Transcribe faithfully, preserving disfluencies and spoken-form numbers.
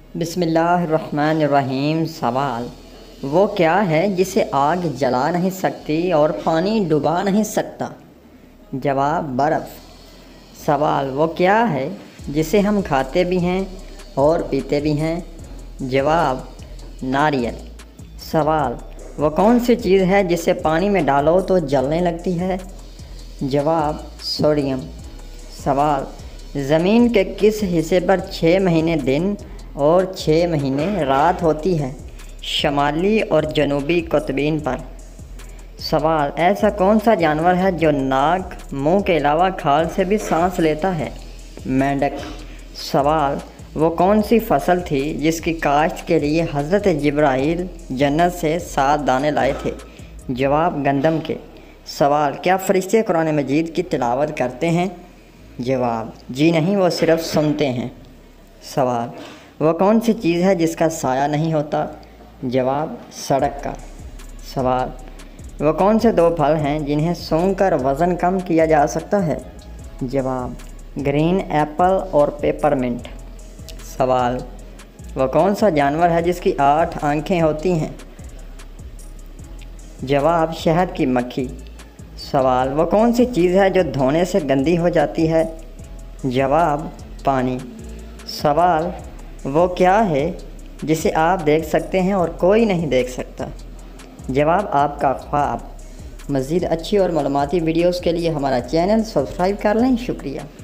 बिस्मिल्लाहिर्रहमानिर्रहीम। सवाल, वो क्या है जिसे आग जला नहीं सकती और पानी डुबा नहीं सकता? जवाब, बर्फ़। सवाल, वो क्या है जिसे हम खाते भी हैं और पीते भी हैं? जवाब, नारियल। सवाल, वो कौन सी चीज़ है जिसे पानी में डालो तो जलने लगती है? जवाब, सोडियम। सवाल, ज़मीन के किस हिस्से पर छः महीने दिन और छः महीने रात होती है? शमाली और जनूबी कुतुबीन पर। सवाल, ऐसा कौन सा जानवर है जो नाक, मुंह के अलावा खाल से भी सांस लेता है? मेंढक। सवाल, वो कौन सी फसल थी जिसकी काश्त के लिए हज़रत जिब्राईल जन्नत से सात दाने लाए थे? जवाब, गंदम के। सवाल, क्या फ़रिश्ते कुरान मजीद की तिलावत करते हैं? जवाब, जी नहीं, वो सिर्फ़ सुनते हैं। सवाल, वो कौन सी चीज़ है जिसका साया नहीं होता? जवाब, सड़क का। सवाल, वो कौन से दो फल हैं जिन्हें सूंघकर वज़न कम किया जा सकता है? जवाब, ग्रीन एप्पल और पेपरमिंट। सवाल, वो कौन सा जानवर है जिसकी आठ आँखें होती हैं? जवाब, शहद की मक्खी। सवाल, वो कौन सी चीज़ है जो धोने से गंदी हो जाती है? जवाब, पानी। सवाल, वो क्या है जिसे आप देख सकते हैं और कोई नहीं देख सकता? जवाब, आपका ख्वाब। मज़ीद अच्छी और मालूमाती वीडियोज़ के लिए हमारा चैनल सब्सक्राइब कर लें। शुक्रिया।